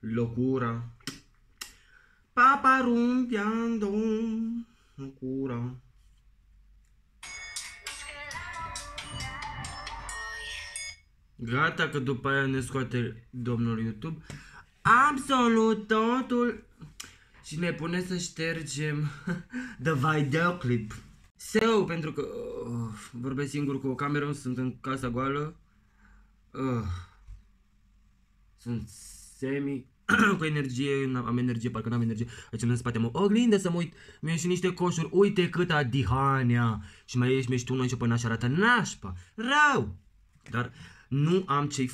Locura. Papa rumpiando locura. Gata că după aia ne scoate domnul YouTube absolut totul și ne pune să ștergem the videoclip. So, pentru că vorbesc singur cu o cameră, sunt în casa goală, sunt semi cu energie, am energie, parcă n-am energie. Aici în spate am o oglindă să mă uit, mi-au și niște coșuri, uite câta dihanea. Și mai ești, mi-ești tu noi și până așa arată nașpa, rău. Dar nu am ce-i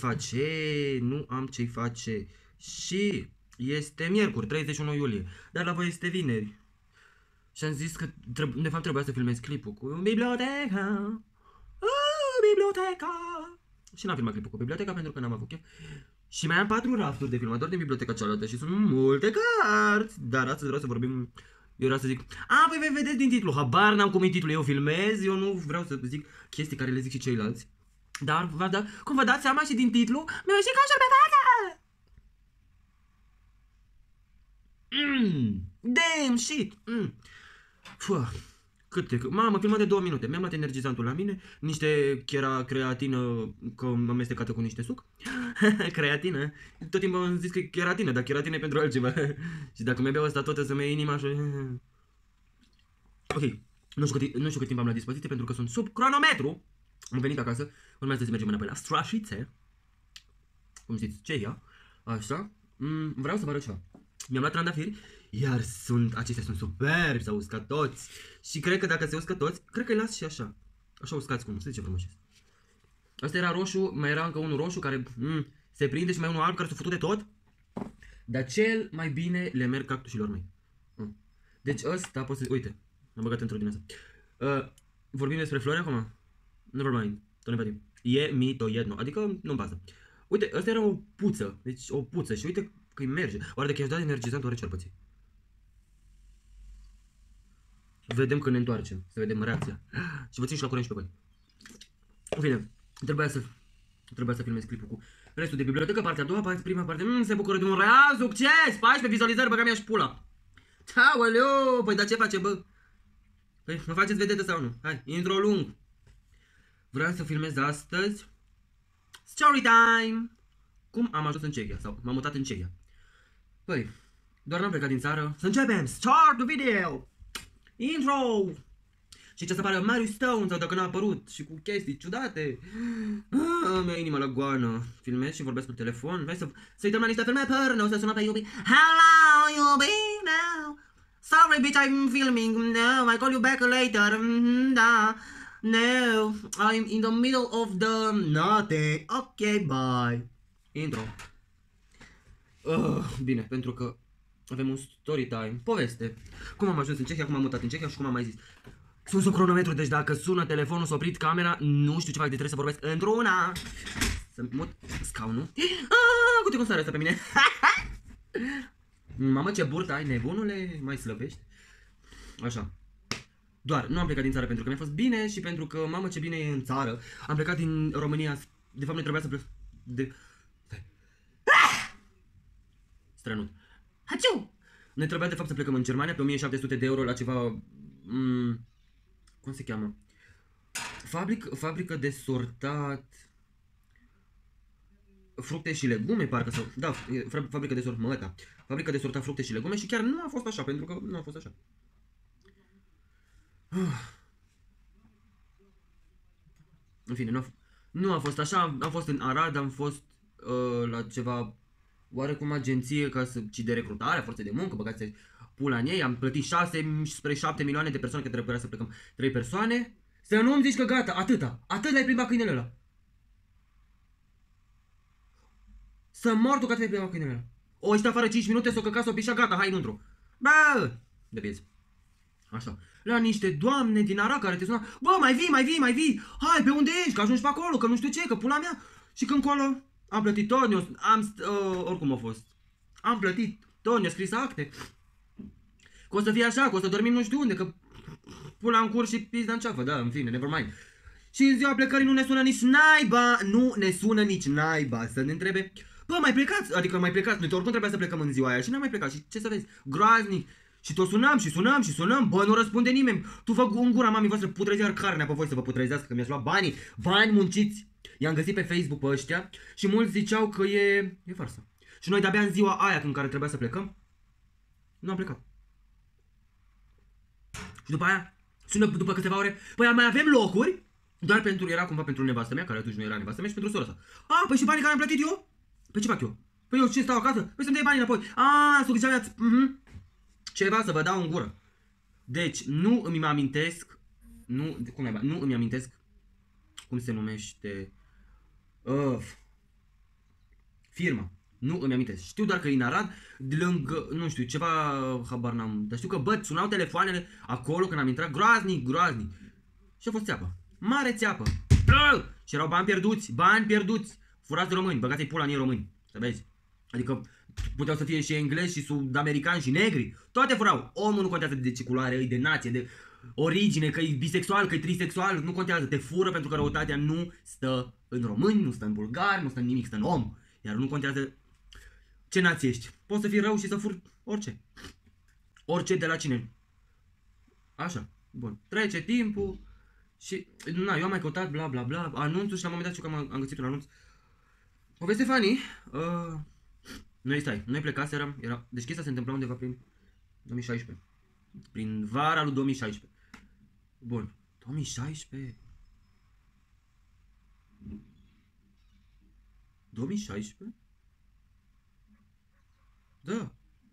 face, și este miercuri, 31 iulie, dar la voi este vineri. Și am zis că de fapt trebuia să filmez clipul cu biblioteca. Biblioteca. Și n-am filmat clipul cu biblioteca pentru că n-am avut chef. Și mai am 4 rafturi de filmat doar din biblioteca cealaltă și sunt multe cărți. Dar astăzi vreau să vorbim, eu vreau să zic, păi vedeți din titlu, habar n-am cum e titlul, eu filmez, eu nu vreau să zic chestii care le zic și ceilalți. Dar cum vă dați seama și din titlu, mi-a ieșit coșul pe față. Damn shit. Mamă, filmat de 2 minute. Mi-am luat energizantul la mine, niște creatină amestecată cu niște suc. Creatină. Tot timpul am zis că e keratină, dar keratină e pentru altceva. Și dacă mi-a beau asta tot, să-mi ia inima și... Ok, nu știu cât timp am la dispoziție pentru că sunt sub cronometru. Am venit acasă, urmează să mergem înapoi la Strașițe. Cum ziceți, Ceia. Așa. Vreau să vă arăt ceva. Mi-am luat trandafiri, iar acestea sunt superbi, s-au uscat toți. Și cred că dacă se uscă toți, cred că îi las și așa. Așa uscați cum, să zice frumos. Asta era roșu, mai era încă unul roșu care se prinde și mai unul alb care s-a făcut de tot. Dar cel mai bine le merg cactușilor mei. Deci ăsta poți să... Uite, am băgat într-o din asta. Vorbim despre flori acum? Nevermind, tot ne vedem. E mito, jedno, adică nu-mi pasă. Uite, ăsta era o puță, deci o puță și uite că îi merge. Oare dacă i-aș da energizant, oare ce-ar păți? Vedem când ne întoarcem, să vedem reacția. Și vă țin și la curent și pe voi. În fine, trebuia să filmez clipul cu restul de bibliotecă, partea a doua, prima parte, se bucură de un real succes, 14 vizualizări, băga mea și pula. Aoleu, păi dar ce face, bă? Păi, mă faceți vedetă sau nu? Hai, intro lung. Vreau să filmez astăzi story time. Cum am ajuns în Cehia, sau m-am mutat în Cehia. Păi, doar n-am plecat din țară. Să începem! Start the video! Intro! Și ce să apară Marius Stone, sau dacă n-a apărut, și cu chestii ciudate. Mi-a inima la goană. Filmez și vorbesc pe telefon. Vrei să uităm la niște filme porno, să sunăm pe iubi. Hello, iubi, now. Sorry, bitch, I'm filming. No, I call you back later. Da. No, I'm in the middle of the nothing. Ok, bye. Intro. Bine, pentru că avem un story time. Poveste. Cum am ajuns în Cehia, cum am mutat în Cehia și cum am mai zis. Sunt sub cronometru, deci dacă sună telefonul, s-a oprit camera, nu știu ce fac, de trebuie să vorbesc într-una. Să-mi mut scaunul. Uite cum sare asta pe mine. Mamă, ce burtă ai, nebunule, mai slăbești. Așa. Doar, nu am plecat din țară pentru că mi-a fost bine și pentru că, mamă, ce bine e în țară. Am plecat din România, de fapt, nu trebuia să plec... Strănut. Haciu! Ne trebuia de fapt să plecăm în Germania pe 1700 de euro la ceva... cum se cheamă? Fabrică de sortat... fructe și legume, parcă, sau... Da, fabrică de sortat... Fabrică de sortat fructe și legume și chiar nu a fost așa, pentru că nu a fost așa. În fine, nu a fost așa, am fost în Arad, am fost la ceva oarecum agenție ci de recrutare, forțe de muncă, băgați pula în ei, am plătit 6 spre 7 milioane de persoane, că trebuia să plecăm 3 persoane. Să nu-mi zici că gata, atât l-ai plimbat câinele ăla. Să mor tu că te-ai plimbat câinele ăla. O ieșit afară 5 minute, s-o căcat, s-o pișa, gata, hai înăuntru. Bă, de piezi. Așa, la niște doamne din Arad care te sună, bă, mai vii, hai, pe unde ești, că ajungi pe acolo, că nu știu ce, că pula mea. Și când colo, am plătit tot, oricum a fost. Am plătit tot, ne-a scris acte. Că o să fie așa, că o să dormim nu știu unde, că pula în curs și pizda în ceafă, da, în fine, nevermind. Și în ziua plecării nu ne sună nici naiba, să ne întrebe, bă, mai plecați, adică mai plecați, noi oricum trebuia să plecăm în ziua aia și n-am mai plecat și ce să vezi, groaznic. Și tot sunăm și sunăm și sunăm, bă, nu răspunde nimeni. Tu fă în gura mamii voastre, putrezi iar carnea pe voi să vă putrezească, că mi-ați luat banii, bani munciți. I-am găsit pe Facebook pe ăștia și mulți ziceau că e farsă. Și noi de-abia în ziua aia în care trebuia să plecăm, nu am plecat. Și după aia, sună după câteva ore, păi mai avem locuri, doar pentru, era cumva pentru nevastă mea, care atunci nu era nevastă mea, și pentru sora sa. A, păi și banii care am plătit eu? Păi ce fac eu? Păi eu ce stau acasă? Păi să-mi dai banii înapoi. A, sugeați, ceva să vă dau în gură. Deci, nu îmi amintesc, nu îmi amintesc cum se numește firma. Nu îmi amintesc. Știu doar că e în Arad, de lângă, nu știu, ceva, habar n-am. Dar știu că, bă, sunau telefoanele acolo când am intrat, groaznic, groaznic. Și a fost țeapă. Mare țeapă. Și erau bani pierduți. Furați de români, băgați-i pula în ei români. Să vezi. Adică puteau să fie și englezi și sud-americani și negri. Toate furau. Omul nu contează de ce culoare e, de nație, de origine, că e bisexual, că e trisexual, nu contează. Te fură pentru că răutatea nu stă în români, nu stă în bulgari, nu stă în nimic, stă în om. Iar nu contează ce nație ești. Poți să fii rău și să furi orice. Orice de la cine. Așa. Bun. Trece timpul și na, eu am mai căutat bla bla bla anunțul și la un moment dat știu că am găsit un anunț. Poveste funny. Noi plecaserăm, deci chestia se întâmpla undeva prin 2016. Prin vara lui 2016. Bun. 2016. 2016? Da.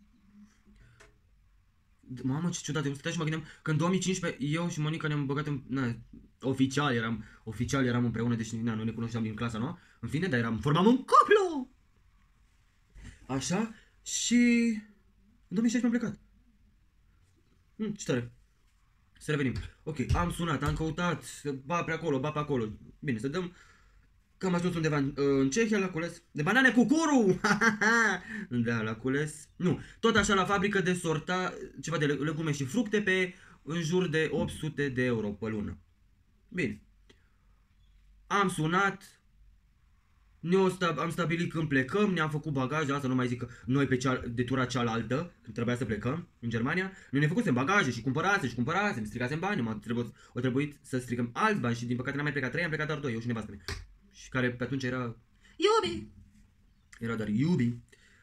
Mamă, ce ciudat, eu stăteam și mă gândeam că în 2015 eu și Monica ne-am băgat în... Na, oficial eram împreună, deci na, noi ne cunoșteam din clasa nouă. În fine, dar formam un cuplu! Așa, și... În 2016 am plecat. Ce tare. Să revenim. Ok, am sunat, am căutat, ba pe acolo. Bine, să dăm... Că am ajuns undeva în Cehia, la cules de banane cu curu! Da, la cules. Nu, tot așa la fabrică de sorta ceva de legume și fructe pe în jur de 800 de euro pe lună. Bine. Am sunat, am stabilit când plecăm, ne-am făcut bagaje, asta nu mai zic că noi de tura cealaltă, când trebuia să plecăm în Germania, noi ne făcusem bagaje și cumpărasem, stricasem bani, a trebuit să stricăm alți bani și din păcate n-am mai plecat 3, am plecat doar 2, eu și nevastă mea. Și care pe atunci era iubi. Era doar iubi.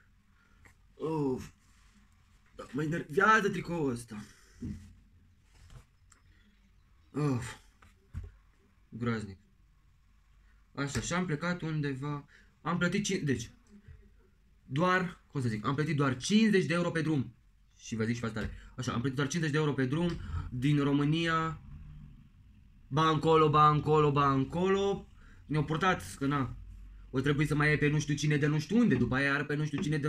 Da, mă enervează tricoul ăsta. Groaznic. Așa, și am plecat undeva. Am plătit deci doar, cum să zic, am plătit doar 50 de euro pe drum. Și vă zic și față tare. Așa, am plătit doar 50 de euro pe drum din România. Ba încolo. Ne-au purtat, că na, o trebuie să mai ai pe nu știu cine de nu știu unde, după aia are pe nu știu cine de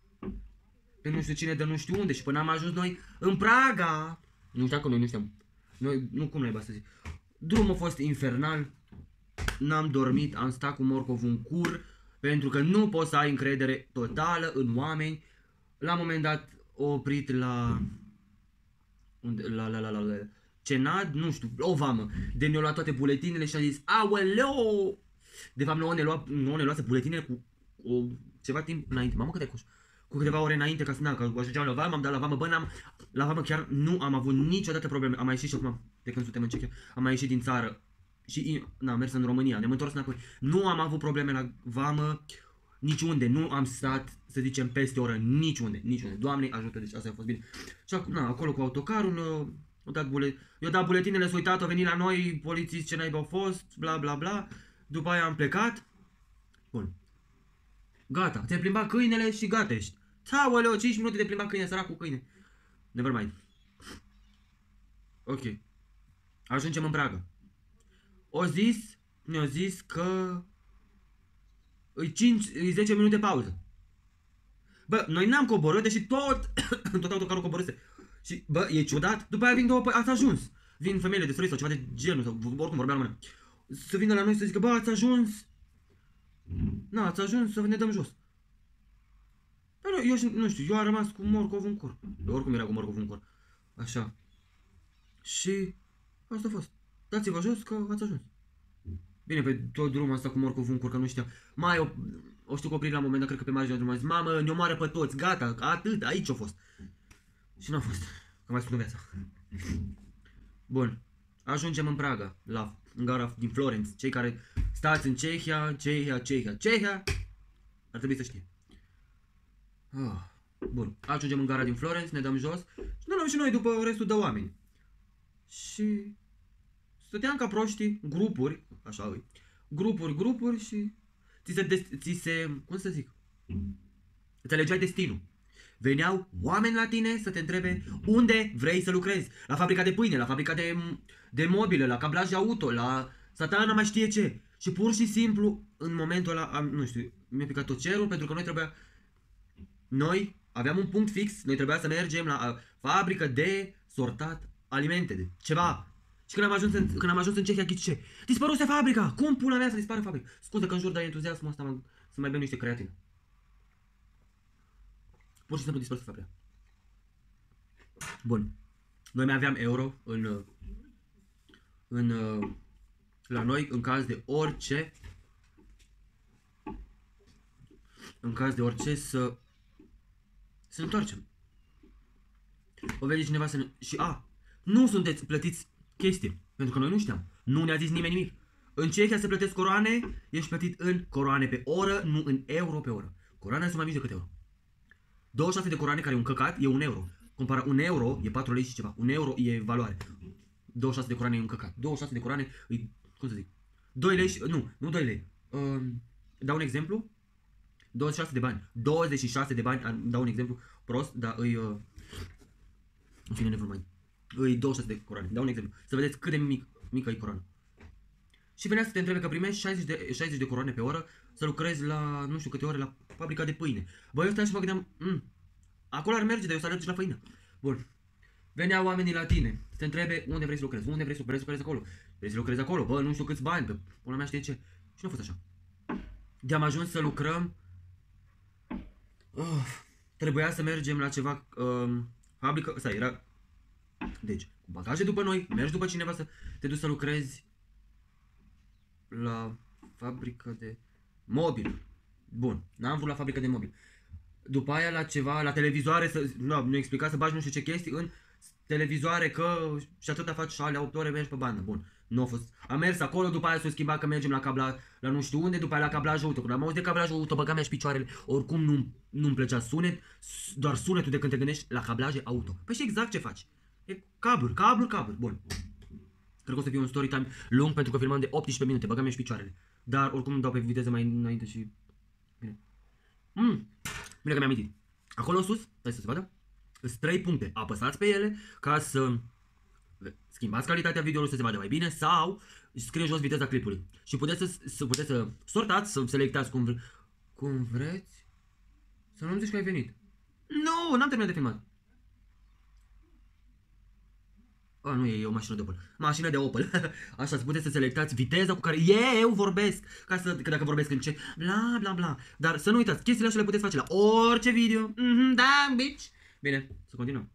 nu știu unde și până am ajuns noi în Praga. Nu știu că noi nu știam. Noi, nu cum naiba să zic. Drumul a fost infernal, n-am dormit, am stat cu morcovul în cur, pentru că nu poți să ai încredere totală în oameni. La un moment dat oprit la Cenad, nu știu, o vamă, de ne-au luat toate buletinele și a zis, aoleo! De fapt, nouă ne luase buletinele cu ceva timp înainte, mamă cât de coș, cu câteva ore înainte, ca să ajungeam la vamă, am dat la vamă, bă, la vamă chiar nu am avut niciodată probleme, am mai ieșit și acum, de când suntem în Cehia, am mai ieșit din țară și, am mers în România, ne-am întors înapoi, nu am avut probleme la vamă, niciunde, nu am stat, să zicem, peste o oră, niciunde, Doamne ajută, deci asta a fost bine. Și acolo cu autocarul, i-au dat buletinele, s-au uitat, au venit la noi, polițiști ce naiba au fost, bla bla bla. După aia am plecat. Bun. Gata, ți-ai plimbat câinele și gata ești. Aoleo, 5 minute de plimbat câine, sărac cu câine. Never mind. Ok. Ajungem în Praga. Ne-au zis că e 10 minute pauză. Bă, noi n-am coborât, deși tot autocarul coborâse. Și, bă, e ciudat, după aia vin două, ați ajuns. Vin femeile de străi sau ceva de genul, sau oricum vorbea română. Să vină la noi să zică, bă, ați ajuns. Na, ați ajuns să ne dăm jos. Dar eu nu știu, eu am rămas cu morcov în cur. Eu oricum era cu morcov în cur. Așa. Și asta a fost. Dați-vă jos că ați ajuns. Bine, pe tot drumul ăsta cu morcovul în curcă, nu știam. Mai o știu că oprit la un moment dat, cred că pe marginea drumului, a zis, mamă, ne omoară pe toți, gata, atât, aici a fost. Și n-a fost, că mai spun viața. Bun, ajungem în Praga, în gara din Florenț. Cei care stați în Cehia, ar trebui să știe. Bun, ajungem în gara din Florenț, ne dăm jos și ne luăm și noi după restul de oameni. Și stăteam ca proștii, grupuri, așa îi, grupuri și cum să zic, îți alegeai destinul. Veneau oameni la tine să te întrebe unde vrei să lucrezi. La fabrica de pâine, la fabrica de mobile, la cablaje auto, la satana mai știe ce. Și pur și simplu, în momentul ăla, nu știu, mi-a picat tot cerul pentru că noi aveam un punct fix, noi trebuia să mergem la fabrică de sortat alimente, de ceva. Și când am ajuns în Cehia, ghici ce? Dispăruse fabrica! Cum pula mea să dispară fabrica? Scuze că în jur de entuziasmul ăsta să mai bem niște creatină. Pur și simplu dispăruse fabrica. Bun. Noi mai aveam euro la noi în caz de orice. În caz de orice să ne întoarcem. O vede cineva să ne... Și nu sunteți plătiți chestii. Pentru că noi nu știam. Nu ne-a zis nimeni nimic. În Cehia se plătesc coroane, ești plătit în coroane pe oră, nu în euro pe oră. Coroanele sunt mai mici decât euro. 26 de coroane, care e un căcat, e 1 euro. Compara 1 euro, e 4 lei și ceva. 1 euro e valoare. 26 de coroane e un căcat. 26 de coroane e, cum să zic, 2 lei și... Nu 2 lei. Dau un exemplu. 26 de bani. 26 de bani, dau un exemplu prost, dar îi... în fine, never mind. Îi 26 de coroane. Dau un exemplu. Să vedeți cât de mică e coroana. Și venea să te întrebe că primești 60 de coroane pe oră să lucrezi la, nu știu câte ore, la fabrica de pâine. Băi, eu stai și mă gândeam, acolo ar merge, dar eu să alerg și la făină. Bun. Veneau oamenii la tine, să te întrebe unde vrei să lucrezi, vrei să lucrezi acolo. Vrei să lucrezi acolo, bă, nu știu câți bani, pe pula mea știe ce. Și nu a fost așa. De-am ajuns să lucrăm, trebuia să mergem la ceva, fabrică, era... Deci, cu bagaje după noi, mergi după cineva să te duci să lucrezi la fabrică de mobil. Bun, n-am vrut la fabrică de mobil. După aia la ceva, la televizoare, nu explica să bagi nu știu ce chestii în televizoare, că și atâta faci 8 ore, mergi pe bandă. Bun, nu a fost. Am mers acolo, după aia s-a schimbat că mergem la nu știu unde, după aia la cablaj auto. Când am auzit de cablaj auto, băgam mea și picioarele. Oricum nu-mi plăcea sunet, doar sunetul de când te gândești la cablaje auto. Păi și exact ce faci. E cabluri. Bun. Cred că o să fie un story time lung pentru că filmam de 18 minute, băgam și picioarele. Dar oricum îmi dau pe viteză mai înainte și... Bine. Bine că mi-am amintit. Acolo sus, stai să se vadă, sunt 3 puncte. Apăsați pe ele ca să schimbați calitatea videoului să se vadă mai bine sau scrie jos viteza clipului. Și puteți să sortați, să selectați cum vreți. Să nu-mi zici că ai venit. Nu, n-am terminat de filmat. Nu e o mașină de Opel. Mașină de Opel. Așa, puteți să selectați viteza cu care eu vorbesc. Că dacă vorbesc în ce, bla bla bla. Dar să nu uitați, chestiile astea le puteți face la orice video. Da, bitch. Bine, să continuăm.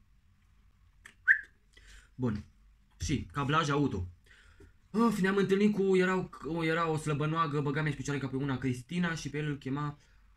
Bun. Și cablaje auto. Ne-am întâlnit cu, era o slăbănoagă, băgam și picioare ca pe una, Cristina, și pe el îl chema...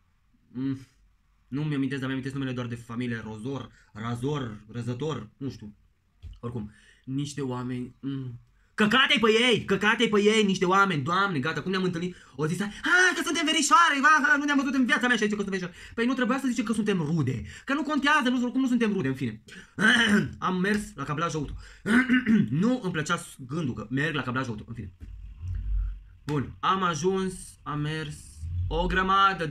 nu mi-amintesc, dar mi-amintesc numele doar de familie, Răzător, nu știu. Oricum, niște oameni... Căcate-i pe ei, niște oameni, Doamne, gata, cum ne-am întâlnit, o zis, că suntem verișoare, nu ne-am văzut în viața mea și zice că suntem verișoare. Păi nu trebuia să zice că suntem rude, că nu contează, oricum nu suntem rude, în fine. Am mers la cablaj auto. Nu îmi plăcea gândul că merg la cablaj auto, în fine. Bun, am mers o grămadă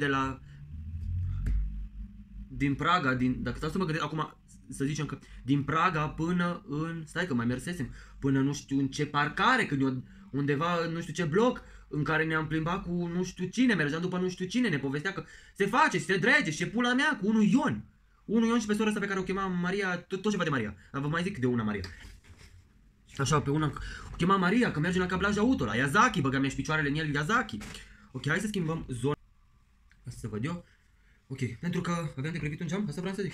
din Praga, dacă stau să mă gândesc, acum să zicem că din Praga până în, stai că mai mersesem, până nu știu în ce parcare, când undeva în nu știu ce bloc, în care ne-am plimbat cu nu știu cine, mergeam după nu știu cine, ne povestea că se face, se drege și e pula mea cu unul Ion. Unul Ion și pe sora asta pe care o chema Maria, tot ceva de Maria, dar vă mai zic de una Maria. Așa, pe una, o chema Maria, că merge la cablaj auto, la Yazaki, băgam și picioarele în el, Yazaki. Ok, hai să schimbăm zona. Asta să văd eu. Ok, pentru că aveam de grăbit un geam, asta vreau să zic.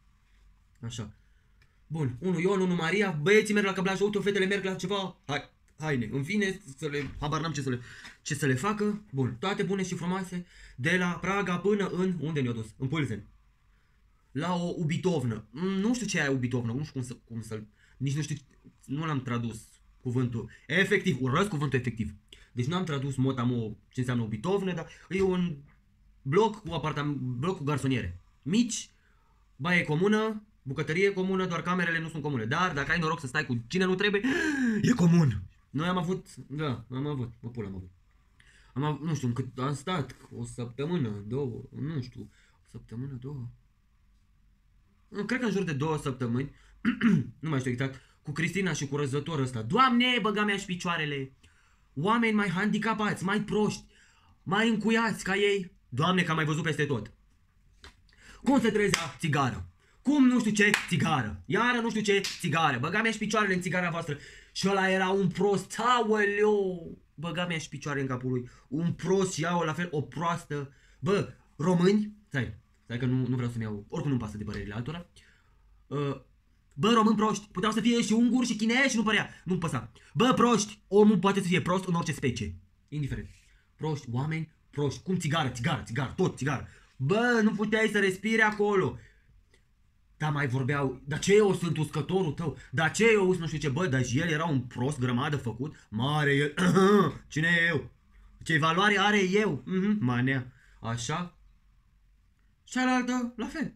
Așa. Bun, unul Ion, unul Maria, băieții merg la cablaj auto, fetele merg la ceva. Hai, haine. În fine, habar n-am ce să le facă. Bun, toate bune și frumoase, de la Praga până unde ne-au dus? În Pâlzen. La o ubitovnă. Nu știu ce e aia ubitovnă, nu știu cum să-l... Nici nu știu, nu l-am tradus cuvântul. Efectiv, urăsc cuvântul efectiv. Deci nu am tradus mot-a-mot ce înseamnă ubitovnă, dar e un bloc cu garsoniere. Mici, baie comună, bucătărie comună, doar camerele nu sunt comune. Dar dacă ai noroc să stai cu cine nu trebuie, e comun. Noi am avut, mă pula am avut. Nu știu, cât am stat, o săptămână, două, nu știu, o săptămână, două. Cred că în jur de 2 săptămâni, nu mai știu exact, cu Cristina și cu răzătorul ăsta. Doamne, băga mea și picioarele! Oameni mai handicapați, mai proști, mai încuiați ca ei. Doamne, că am mai văzut peste tot. Cum se trezea țigară? Cum nu știu ce țigară? Iară nu știu ce țigară. Băga mea și picioarele în țigara voastră. Și ăla era un prost. Aoleu! Băga mea și picioarele în capul lui. Un prost și iau la fel o proastă. Bă, români, stai că nu vreau să-mi iau, oricum nu-mi pasă de părerile altora. Bă, români proști, puteau să fie și unguri și chinezi și nu părea, nu-mi păsa. Bă, proști, omul poate să fie prost în orice specie. Indiferent. Proști, oameni proști, cum țigară, tot țigară. Bă, nu puteai să respiri acolo. Dar mai vorbeau, dar ce eu sunt uscătorul tău, dar ce eu nu știu ce, bă, dar și el era un prost grămadă făcut, mare el, cine e eu? Ce valoare are eu? Manea, așa. Cealaltă, la fel.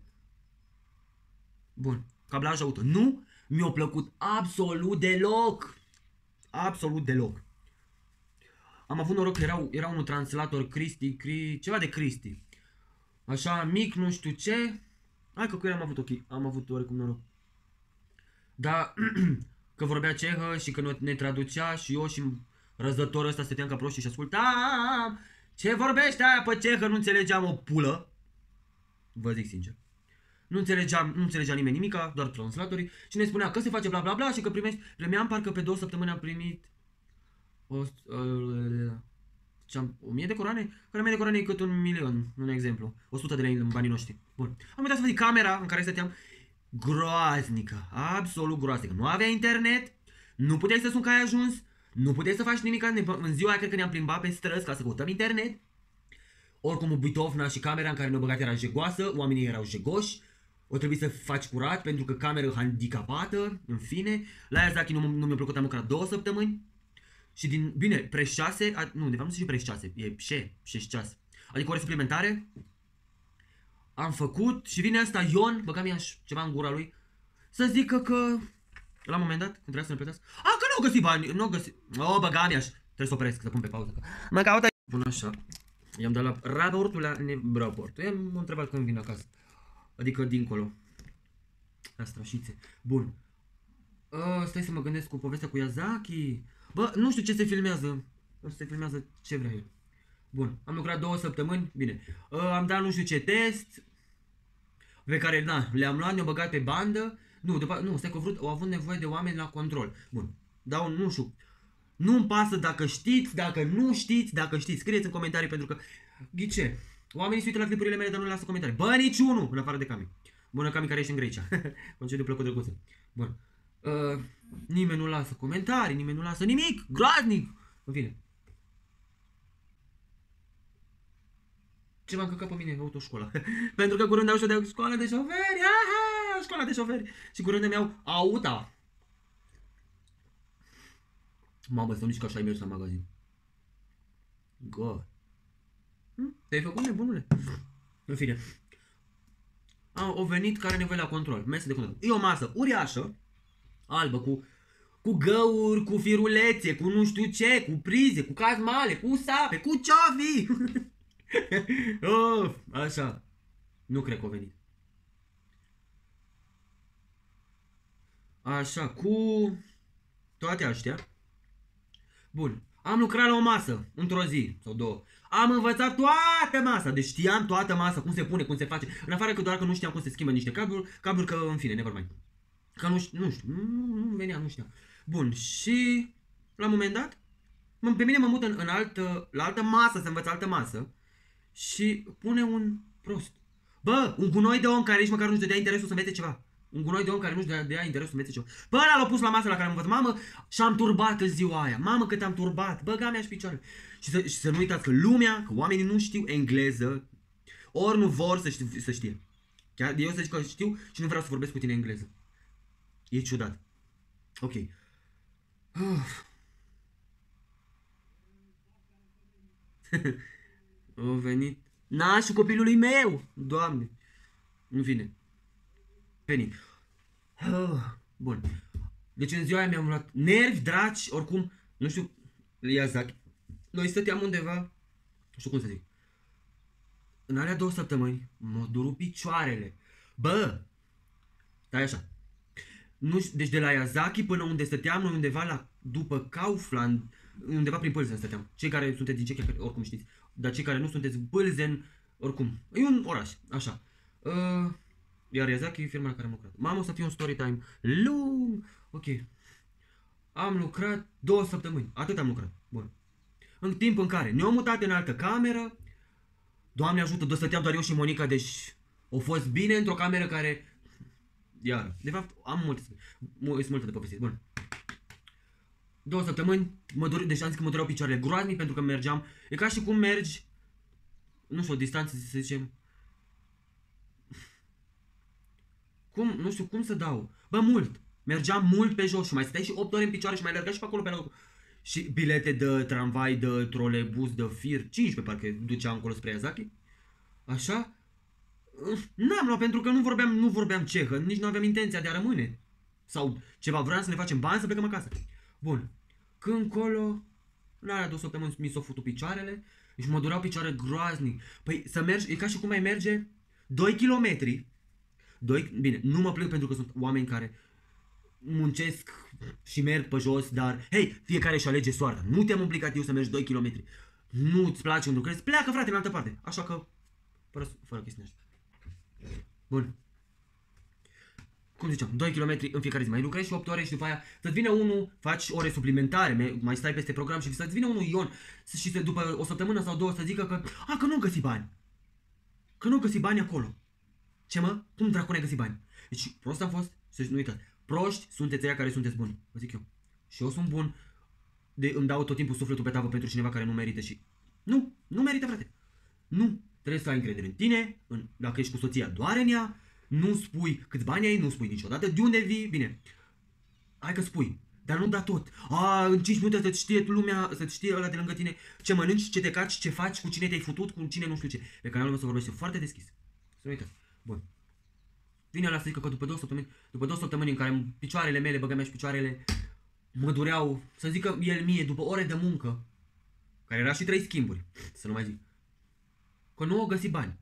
Bun, cablaj auto. Nu mi-a plăcut absolut deloc. Absolut deloc. Am avut noroc că era un translator ceva de Cristi. Așa, mic, nu știu ce. Hai că cu el am avut ok, am avut oricum noroc. Dar, că vorbea cehă și că ne traducea și eu și răzătorul ăsta stăteam ca proști și ascultam. Ce vorbește aia pe cehă, nu înțelegeam o pulă. Vă zic sincer. Nu înțelegea nimeni nimica, doar translatorii. Și ne spunea că se face bla bla bla și că primeam parcă pe 2 săptămâni am primit 1000 de coroane? Care 1000 de coroane e cât 1.000.000, un exemplu. 100 de lei în banii noștri. Bun. Am uitat să vă zic, camera în care stăteam groaznică, absolut groaznică. Nu avea internet, nu puteai să suni că ai ajuns, nu puteai să faci nimic. În ziua aia cred că ne-am plimbat pe străzi ca să căutăm internet. Oricum buitovna și camera în care ne-o băgat era jegoasă, oamenii erau jegoși. O trebuie să faci curat pentru că camera handicapată, în fine. La aia Zaki nu mi-a plăcut, am lucrat 2 săptămâni. Și bine, pre 6, nu, de fapt nu se și pre 6, e 6. Adică ore suplimentare. Am făcut și vine asta Ion, băga mi ceva în gura lui, să zică că, la un moment dat, când trebuia să ne plătească, că nu au găsit bani, nu au găsit, băga mi trebuie să opresc, să pun pe pauză. Mă caută. Bun, așa, i-am dat la raportul la raportul, i-am întrebat când vin acasă, adică dincolo, la Strașițe. Bun, stai să mă gândesc cu povestea cu Yazaki. Bă, nu știu ce se filmează. Se filmează ce vrea el. Bun, am lucrat 2 săptămâni, bine. Am dat nu știu ce test pe care, le-am luat, ne-au băgat pe bandă. Nu, stai că au avut nevoie de oameni la control. Bun, dau, nu știu. Nu-mi pasă dacă știți, dacă nu știți, dacă știți. Scrieți în comentarii pentru că, ghice, oamenii se uită la clipurile mele, dar nu le lasă comentarii. Bă, niciunul, în afară de Cami. Bună Cami care ești în Grecia. Concediu plăcut drăguță. Bun. Nimeni nu lasă comentarii, nimeni nu lasă nimic, groaznic. În fine. Ce m-a încăcat pe mine autoșcoala. Pentru că curând au și de școală de șoferi. Școala de șoferi. Și curând îmi iau auta. Mamă, să nu zici că așa ai mers la magazin. God. Te-ai făcut nebunule? În fine. Au venit care nevoie la control. Mese de control. E o masă uriașă, albă, cu găuri, cu firulețe, cu nu știu ce, cu prize, cu cazmale, cu sape, cu ciofi. Așa. Nu cred că au venit. Așa, cu toate astea. Bun. Am lucrat la o masă, într-o zi sau 2. Am învățat toată masa, deci știam toată masa, cum se pune, cum se face. În afară că doar că nu știam cum se schimbă niște cabluri, că în fine, never mind. Că nu știu, nu venea, nu știam. Bun, și la un moment dat, pe mine mă mută la altă masă, să învăț altă masă. Și pune un prost. Bă, un gunoi de om care nici măcar nu-și dădea interesul să învețe ceva. Un gunoi de om care nu-și dea interesul meții ceva. Bă, ăla l-a pus la masă la care am învățat. Mamă, și-am turbat în ziua aia. Mamă, cât am turbat. Băga mea și picioarele. Și să nu uitați că lumea, că oamenii nu știu engleză, ori nu vor să știe. Chiar eu să zic că știu și nu vreau să vorbesc cu tine engleză. E ciudat. Ok. Au venit nașul copilului meu. Doamne. Nu vine. Veni. Bun. Deci în ziua aia mi-am luat nervi, draci, oricum, nu știu, Miyazaki. Noi stăteam undeva, nu știu cum să zic. În alea 2 săptămâni m-au durut picioarele. Bă! Stai așa. Nu știu, deci de la Miyazaki până unde stăteam, noi undeva la, după Kaufland, undeva prin Pâlzen stăteam. Cei care sunteți din Cehia, oricum știți. Dar cei care nu sunteți, Pâlzen, oricum. E un oraș, așa. Iar Miyazaki e firma la care am lucrat. Mamă, o să fie un story time lung. Ok. Am lucrat 2 săptămâni. Atât am lucrat. Bun. În timp în care ne-au mutat în altă cameră. Doamne ajută, stăteam doar eu și Monica, deci au fost bine într-o cameră care... Iar, de fapt, am multe de povestit. Bun. 2 săptămâni, deci am zis că mă dureau picioarele groaznic pentru că mergeam. E ca și cum mergi, nu știu, o distanță, să zicem. Nu știu cum să dau. Bă, mult. Mergeam mult pe jos și mai stai și 8 ore în picioare și mai alergai și pe acolo pe locul. Și bilete de tramvai, de trolebus, de fir, 15 parcă duceam acolo spre Miyazaki. Așa? N-am luat pentru că nu vorbeam cehă, nici nu aveam intenția de a rămâne. Sau ceva, vreau să ne facem bani să plecăm acasă. Bun. Când colo, în alea 2 săptămâni mi s-au futut picioarele și mă dureau picioare groaznic. Păi să mergi, e ca și cum ai merge 2 kilometri. Bine, nu mă plâng pentru că sunt oameni care muncesc și merg pe jos, dar, hei, fiecare își alege soarta. Nu te-am obligat eu să mergi 2 km. Nu-ți place unde lucrezi, pleacă, frate, în altă parte. Așa că, fără chestiunea asta. Bun. Cum ziceam, 2 km în fiecare zi. Mai lucrezi și 8 ore și după aia să-ți vine unul, faci ore suplimentare, mai stai peste program și să-ți vine unul Ion și după o săptămână sau 2 să zică că nu găsi bani. Că nu găsi bani acolo. Ce mă? Cum dracu ne-ai găsit bani? Deci prost am fost, să nu uitați. Proști sunteți aia care sunteți buni, vă zic eu. Și eu sunt bun, îmi dau tot timpul sufletul pe tavă pentru cineva care nu merită și... Nu merită, frate. Nu, trebuie să ai încredere în tine, dacă ești cu soția doar în ea, nu spui câți bani ai, nu spui niciodată de unde vii, bine. Hai că spui, dar nu da tot. În 5 minute să-ți știe lumea, să-ți știe ăla de lângă tine ce mănânci, ce te caci, ce faci, cu cine te-ai futut, cu cine nu știu ce. Pe canalul meu se vorbește foarte deschis. Să nu uitați. Bun. Vine ăla să zică că după 2 săptămâni în care picioarele mele, băga mea și picioarele mă dureau, să zică el mie, după ore de muncă, care era și 3 schimburi, să nu mai zic, că nu au găsit bani.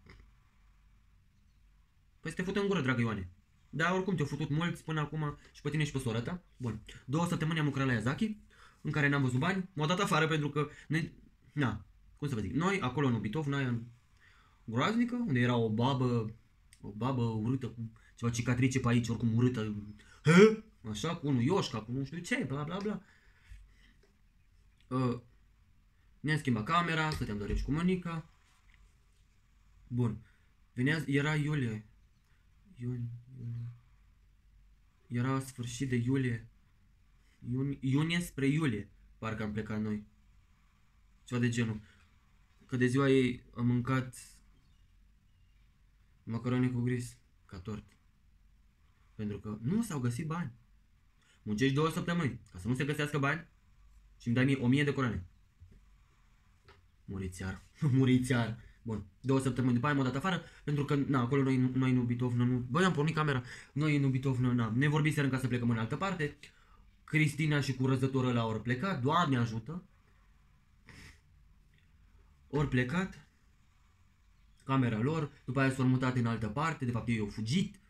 Păi să te fută în gură, dragă Ioane. Dar oricum te-au futut mulți până acum și pe tine și pe sora ta. Bun. 2 săptămâni am lucrat la Miyazaki, în care n-am văzut bani, m-au dat afară pentru că, cum să vă zic, noi acolo în Obitov, în groaznică, unde era o babă urâtă cu ceva cicatrice pe aici, oricum urâtă. Așa, cu unul Ioșca, cu nu știu ce, bla bla bla. Ne-am schimbat camera, stăteam doar eu și cu Monica. Bun. Era iulie. Era sfârșit de iulie. Iunie spre iulie, parcă am plecat noi. Ceva de genul. Că de ziua ei am mâncat macaroni cu gris, ca tort. Pentru că nu s-au găsit bani. Muncești 2 săptămâni, ca să nu se găsească bani și îmi dai mie 1000 de coroane. Muriți iar. Muriți iar. Bun, 2 săptămâni după aia m-au dat afară, pentru că, acolo noi în Obitov, băi, am pornit camera, noi în Obitov, ne vorbiserăm ca să plecăm în altă parte. Cristina și cu răzătorul ăla ori plecat, Doamne ajută. Ori plecat, camera lor, după aia s-au mutat în altă parte, de fapt ei au fugit.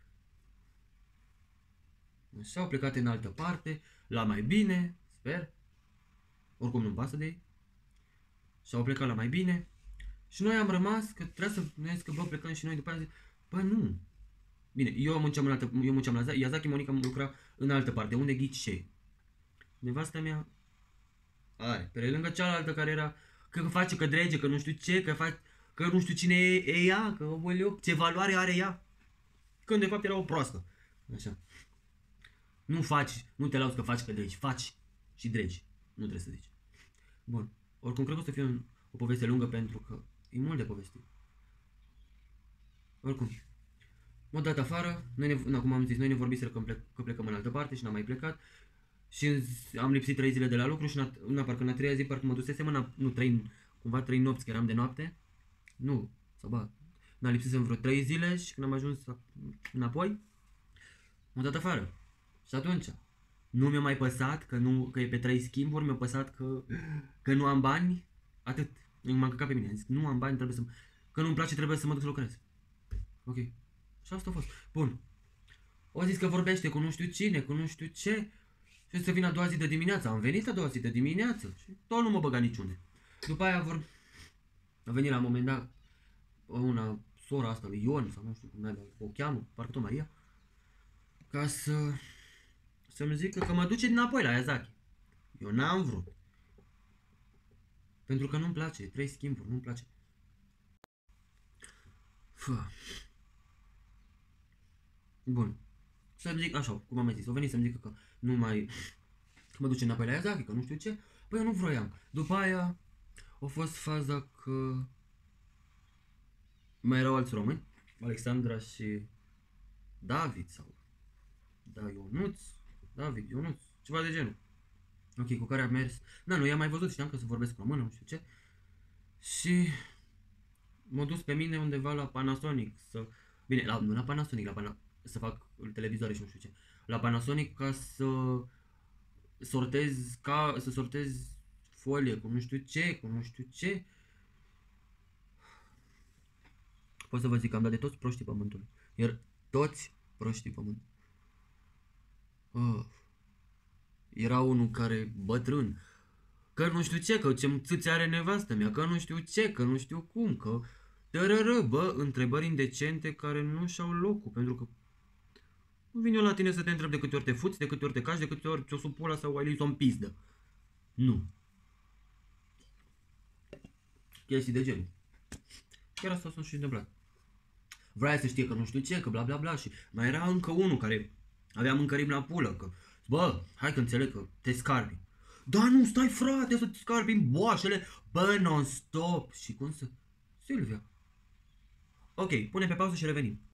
Așa, au plecat în altă parte, la mai bine, sper. Oricum nu-mi pasă de ei. Și au plecat la mai bine. Și noi am rămas, că trebuia să ne zic că bă, plecăm și noi după aia zic, bă, nu. Bine, eu munceam la Miyazaki, Monica lucra în altă parte, unde ghici ce? Nevastă mea are, pe lângă cealaltă care era, că face, că drege, că nu știu ce, că nu știu cine e ea, că ce valoare are ea. Când de fapt era o proastă. Așa. Nu faci, nu te lauzi că faci că dregi, faci și dregi. Nu trebuie să zici. Bun. Oricum, cred că o să fie o poveste lungă pentru că e mult de povestit. Oricum. M-am dat afară, cum am zis, noi ne vorbiseră că plecăm în altă parte și n-am mai plecat. Și am lipsit 3 zile de la lucru și parcă în a 3-a zi parcă mă dusesem cumva 3 nopți, că eram de noapte. Nu, sau ba, n-am lipsisem vreo 3 zile și când am ajuns înapoi, m-am dat afară. Și atunci, nu mi-a mai păsat că e pe 3 schimburi, mi-a păsat că nu am bani, atât. M-am căcat pe mine, am zis, nu am bani, că nu-mi place, trebuie să mă duc să lucrez. Ok. Și asta a fost. Bun. O zis că vorbește cu nu știu cine, cu nu știu ce. Și să vin a doua zi de dimineață. Am venit a doua zi de dimineață și tot nu mă băga niciunde. După aia a venit la un moment dat una sora asta lui Ion, sau nu știu cum o cheamă, parcă tot Maria, ca să-mi zică că mă duce înapoi la Yazaki. Eu n-am vrut. Pentru că nu-mi place, 3 schimburi, nu-mi place. Bun. Să-mi zic așa, cum am zis, o venit să-mi zică că nu mai... că mă duce înapoi la Yazaki, că nu știu ce. Păi eu nu vroiam. După aia a fost faza că mai erau alți români, Alexandra și David sau Ionuț, David, Ionuț, ceva de genul. Ok, cu care am mers. Da, nu i-am mai văzut, știam că să vorbesc română, nu știu ce. Și m-a dus pe mine undeva la Panasonic să... Bine, nu la Panasonic, să fac televizoare și nu știu ce. La Panasonic ca să sortez folie cu nu știu ce. Pot să vă zic că am dat de toți proștii pământului. Iar toți proștii pământului. Era unul care bătrân. Că nu știu ce, că ce țâți are nevastă mea, că nu știu ce, că nu știu cum, că... bă, întrebări indecente care nu și-au locul, pentru că nu vin eu la tine să te întreb de câte ori te fuți, de câte ori te cași, de câte ori ți-o supula sau ai lăsat-o în pizdă. Nu. Chestii de genul. Chiar asta s-a și întâmplat. Vrea să știe că nu știu ce, că bla bla bla și mai era încă unul care avea mâncărim la pulă, că bă, hai că înțeleg că te scarbi. Da, nu, stai frate să te scarbi în boașele, bă, non-stop. Și cum să... Silvia. Ok, pune pe pauză și revenim.